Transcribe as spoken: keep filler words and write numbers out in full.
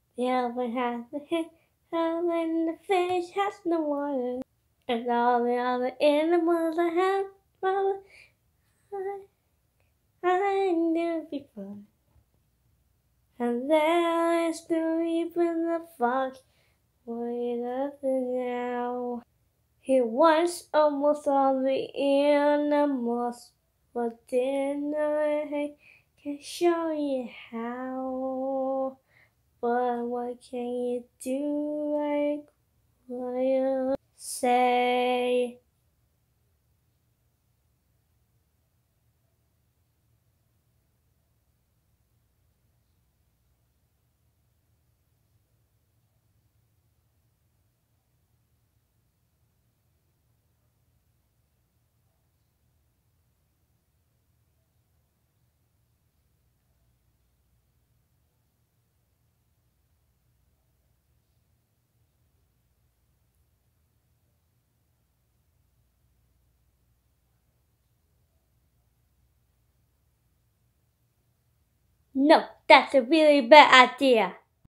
The elephant has the head, and the fish has the water, and all the other animals that have well, I, I knew before. And there is still even the fox, with us now. He wants almost all the animals, but then I can show you how. But what can you do like what you say? No, that's a really bad idea.